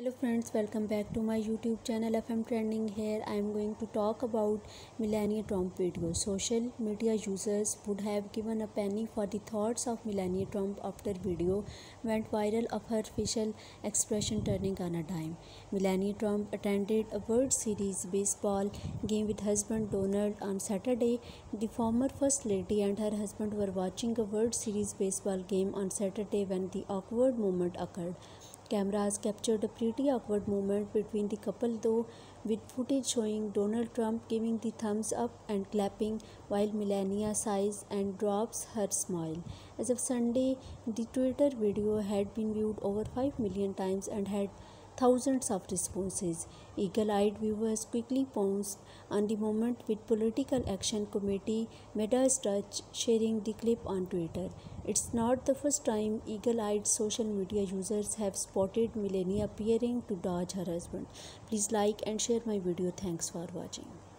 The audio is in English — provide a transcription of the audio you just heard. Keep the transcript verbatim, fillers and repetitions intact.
Hello friends, welcome back to my YouTube channel F M Trending. Here I am going to talk about Melania Trump video. Social media users would have given a penny for the thoughts of Melania Trump after video went viral of her facial expression turning on a dime. Melania Trump attended a World Series baseball game with husband Donald on Saturday. The former First Lady and her husband were watching a World Series baseball game on Saturday when the awkward moment occurred. Cameras captured a pretty awkward moment between the couple though, with footage showing Donald Trump giving the thumbs up and clapping while Melania sighs and drops her smile. As of Sunday, the Twitter video had been viewed over five million times and had thousands of responses. Eagle-eyed viewers quickly pounced on the moment, with Political Action Committee Midas Touch sharing the clip on Twitter. It's not the first time eagle-eyed social media users have spotted Melania appearing to dodge her husband. Please like and share my video. Thanks for watching.